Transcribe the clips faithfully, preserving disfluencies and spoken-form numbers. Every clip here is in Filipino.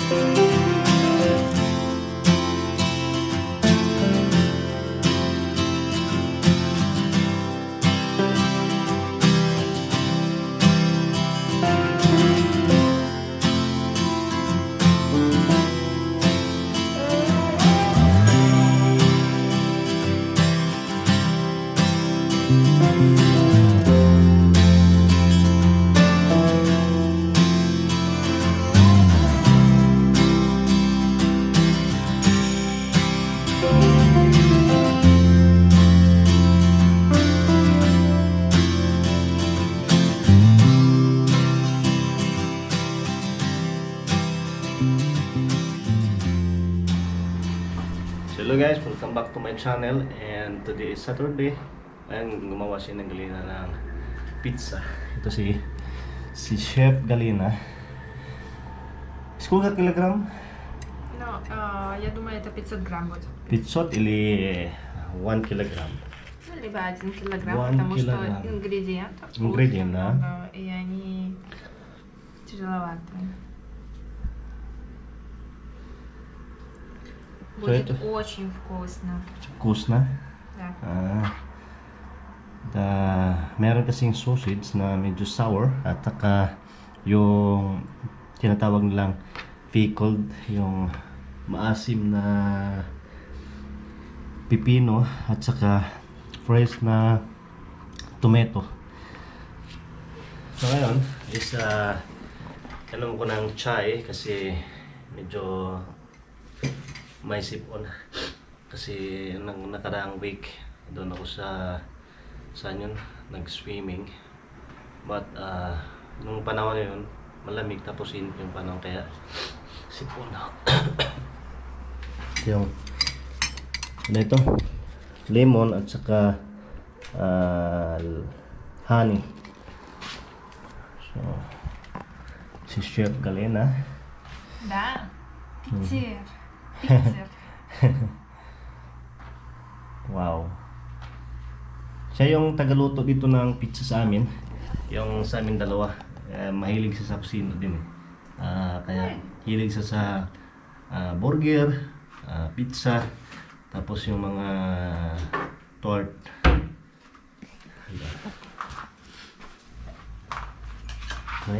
Hello guys, welcome back to my channel, and today is Saturday. Ayan, gumawa siya ng Galina ng pizza. Ito si si Chef Galina. Сколько килограмм? Ну, э, я думаю, это пятьсот грамм будет. пятьсот или один килограмм? Ну, либо один килограмм, One потому килограмм. что ингредиентов Ингредиент, да. много, и они тяжеловатые. Будет это? очень вкусно. Вкусно? Да. Ah, da, meron kasing sausage na medyo sour at saka yung tinatawag nilang pickled, yung maasim na pipino at saka fresh na tomato. So ngayon is uh, alam ko ng chai kasi medyo may sipon kasi nang nakaraang week doon ako sa saan yun, nag-swimming, but uh, nung panahon na yun malamig tapos init yung panahon kaya sipon ako. Yung ano ito, lemon at saka uh, honey. So si Chef Galina. Да. Питер. Питер. Wow. Siya yung tagaluto dito ng pizza sa amin. Yung sa amin dalawa. Eh, mahilig siya sa kusina din eh. Ah, kaya hilig siya sa ah, burger, ah, pizza, tapos yung mga tort. Okay.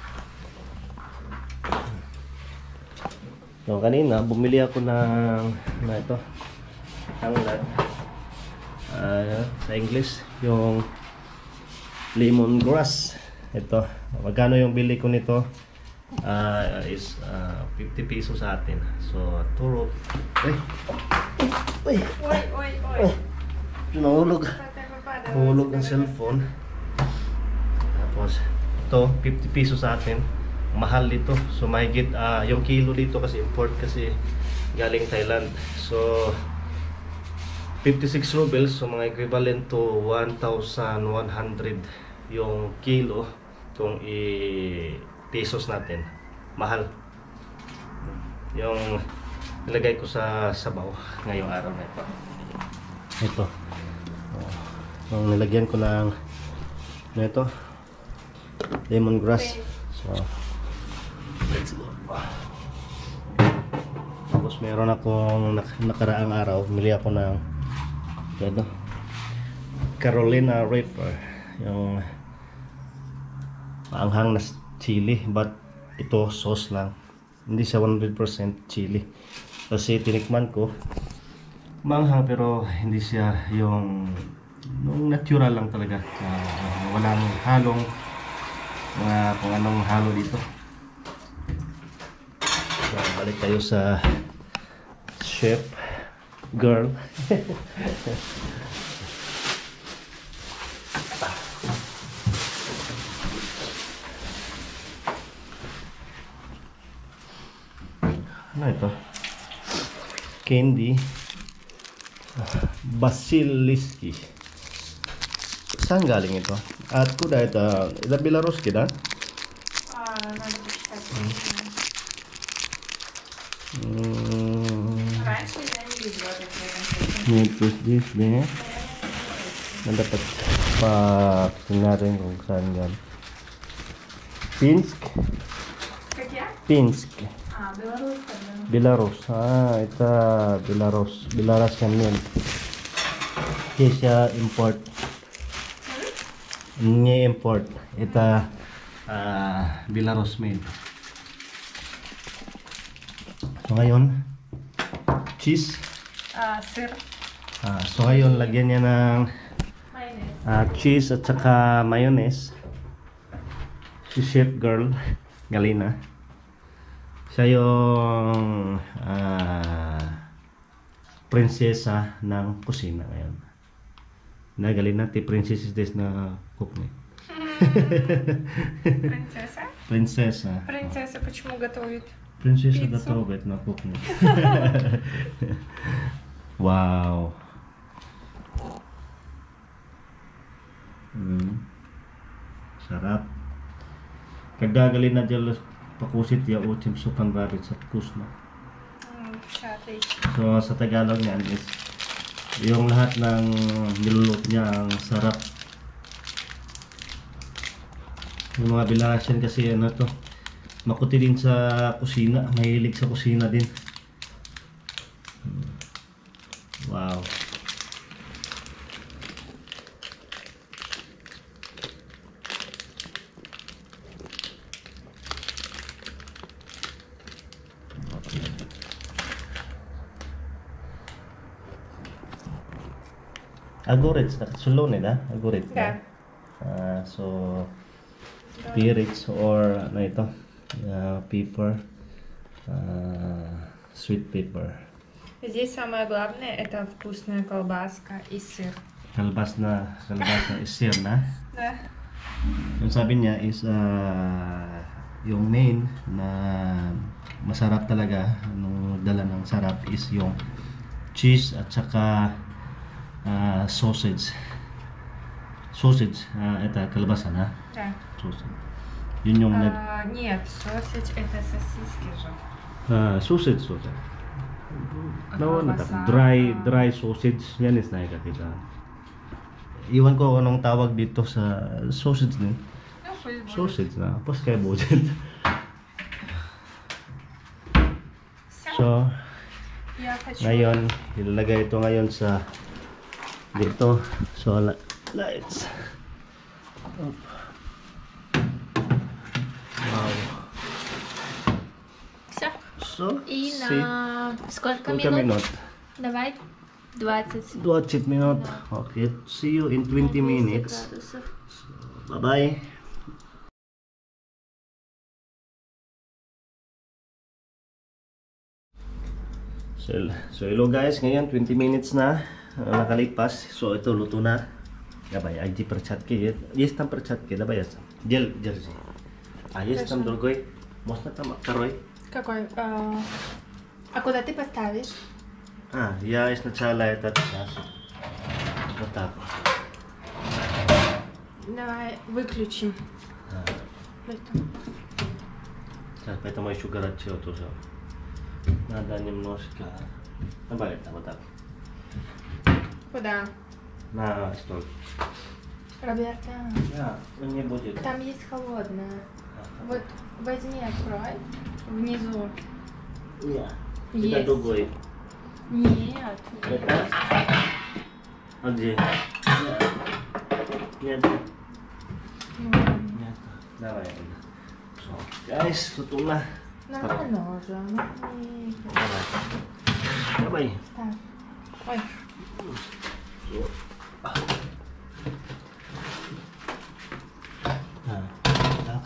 So kanina bumili ako ng na ito tanglad, uh, sa English yung lemongrass. Ito magkano yung bili ko nito, uh, is uh, fifty pesos sa atin. So turo ay ay Ой, ой, ой. nahulog nahulog ang cellphone. Tapos ito fifty pesos sa atin. Mahal dito, so mahigit uh, yung kilo dito kasi import kasi galing Thailand. So fifty-six rubles, so mga equivalent to one thousand one hundred yung kilo kung i pesos natin. Mahal yung nilagay ko sa sabaw ngayong araw na ito. Ito yung nilagyan ko ng ito lemongrass. So let's go. Tapos meron akong nak nakaraang araw, bumili ako ng ito, Carolina Reaper, yung maanghang na chili, but ito sauce lang, hindi siya one hundred percent chili kasi tinikman ko maanghang pero hindi siya yung, yung natural lang talaga, uh, walang halong mga kung anong halo dito. So, balik tayo sa chef girl. Ano ito? Candy Basiliski. Saan galing ito? At kuda ito, ito Belarus kita? А, надо почитать. Hmm. Раньше я не видела такие. May press this din. Na dapat pa tingnan kung saan yan. Pinsk. Как я? Pinsk. А, Беларусь, да. Belarus. Ah, ito Belarus. Belarusian meal. Hindi siya import. Hindi import. Ito ah, Belarus made. So ngayon, cheese. А, сыр. Ah, so ngayon, lagyan niya ng Майонез. ah, cheese at saka mayonnaise. Si chef girl, Galina. Siya yung ah, prinsesa ng kusina ngayon. Na Galina, ti princess is na cook ni. Принцесса. Prinsesa. Принцесса почему готовит? Prinsesa Pizza. готовит на кухне. Wow. Mm. Sarap. Когда Галина делала покусит, я очень все понравится, вкусно. Вообще отлично. So sa Tagalog niyan is yung lahat ng niluluto niya ang sarap. Yung mga Belarusian kasi ano to, makuti din sa kusina, mahilig sa kusina din. Wow. Agurits, nakasulon eh na? Agurits Да. Ah, so, perits or ano ito, ah, pepper, ah, sweet pepper. Здесь самое главное это вкусная колбаска и сыр. Kalbas na, kalbas na isir na. Да. Yung sabi niya is ah, yung main na masarap talaga, nung dala ng sarap is yung cheese at saka ah, sausage. Sausage, ah, ito kalbasan ha. Да. Sausage. Yun yung nag А, нет, сосич это сосиски же. ah, sausage sausage. А No, ano колбаса? dry dry sausage yan is nakikita. Iwan ko anong tawag dito sa sausage din. Ну, пусть будет. Sausage na, pas kay budget. Всё. So, Я хочу. ngayon, ilalagay ito ngayon sa dito. So, la- lights. Up. Wow. Все. So, И see, на сколько сколько минут? minut? Давай двадцать. twenty minut. Okay, see you in twenty minutes. градусов. Bye-bye. So, so hello guys, ngayon twenty minutes na uh, nakalipas. So ito luto na. Давай, айди перчатки. Есть там перчатки, давай я сам. Дел, держи. А есть там другой? Можно там второй? Какой? А, а куда ты поставишь? А, я сначала этот сейчас. Вот так. Давай выключим. А, Это. так, поэтому еще горячо тоже. Надо немножко. Давай это вот так. Куда? На стол. Роберта, Да, не будет. там есть холодное. Вот возьми, открой. Внизу. Нет. Это Есть. другой. Нет. Это? А где? Нет. М, Нет. Давай. So, guys, luto na. Нормально уже. Ну, не- Давай. Давай. Так. Ой. So. Ah, tak.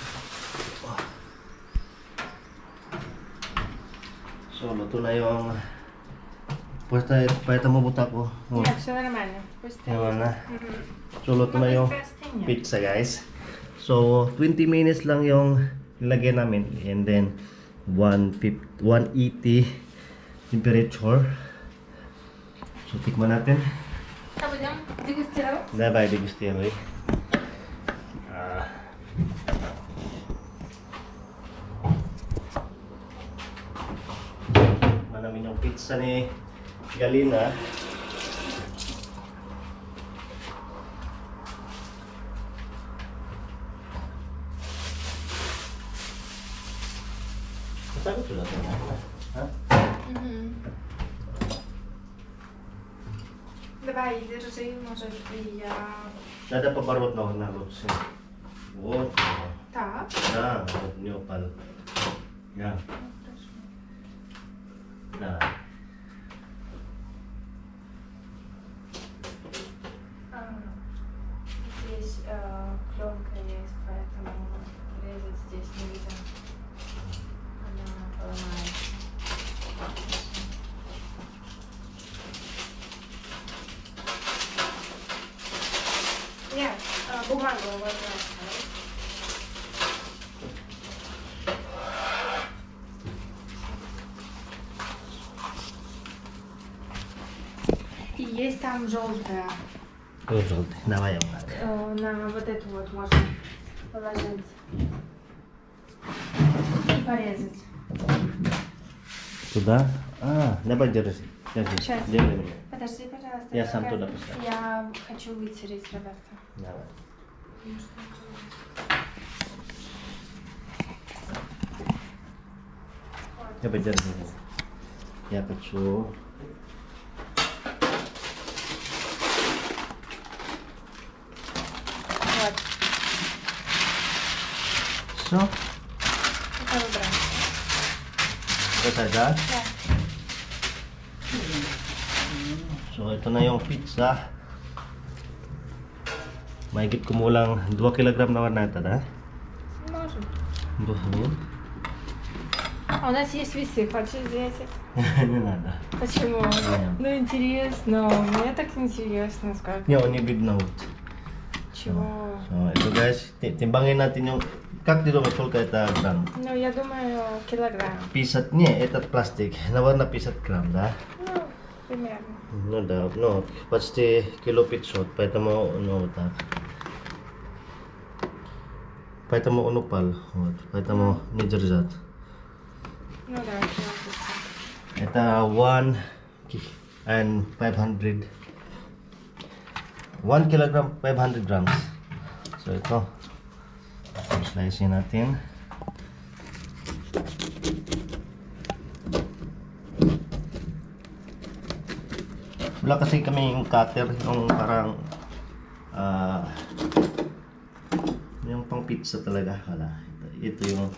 So, luto na yung Puesta, puesta mo buta ko. Oh, Нет, все нормально. Пусть так. ewan na. Мгм. So, luto na yung Простыня. pizza, guys. So, twenty minutes lang yung nilagay namin. And then, one eighty temperature. So, tikman natin. А будем дегустировать? Давай, дегустируй. Ah. Manamin yung pizza ni Galina. Sabi ko lang. Ha? Мгм. Давай, держи, может, и я... Надо поворот на на лучше. Вот. Так. Да, вот у него пал. Я. Да. А, здесь э, пленка есть, поэтому резать здесь нельзя. Она поломается. Нет, э, бумагу вот так. И есть там желтая. Oh, желтый. Давай я вот. Э, на вот эту вот можно положить и порезать. Туда? А, давай держи. Держи. Сейчас. Держи меня. Подожди, пожалуйста. Я сам пока- туда поставлю. Я хочу вытереть, Роберто. Давай. Давай держи меня. Я хочу. Вот. Все. Это выбрать. Ito agad. Да. So ito na yung pizza. Mahigit kumulang dua kilogram naman natin, ha? Можем. Buhangin. А у нас есть весы. Хочешь взять их? Не надо. Почему? Нет. Ну интересно. Мне так интересно, сколько. Yung onibig note. Чего? So ito guys, ti- timbangin natin yung как ты думаешь, сколько это грамм? Ну, я думаю, килограмм. пятьдесят, не, этот пластик, наверное, пятьдесят грамм, да? Ну, примерно. Ну да, ну, почти кило пятьсот, поэтому, ну, вот так. Поэтому он упал, вот, поэтому не держат. Ну да, килограмм. Это one ki- and five hundred. one kilogram, five hundred grams. So ito, slice natin. Wala kasi kami yung cutter, yung parang ah yung pang pizza talaga. Wala. Ito, ito yung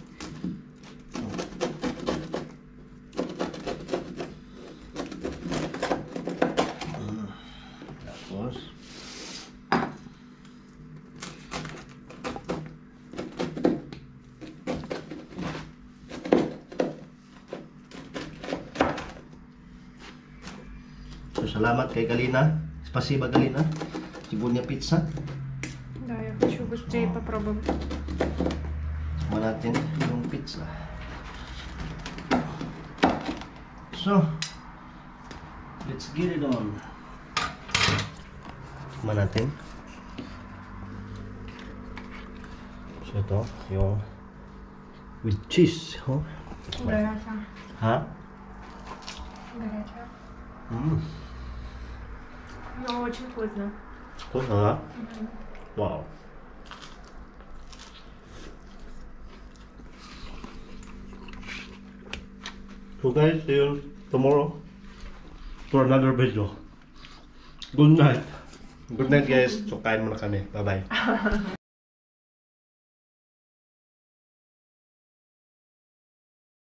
Mm. Tapos So, salamat kay Galina. Spasiba Galina. Sigunya pizza. Да, я хочу быстрее попробовать. Suman natin yung pizza. So, let's get it on. Suman natin. So, ito, yung with cheese. Oh. Горячая. Ha? Горячая. Mm. Но очень вкусно. Вкусно, да? Wow. So guys, see you tomorrow for another video. Good night. Good night guys. So kain muna kami. Bye bye.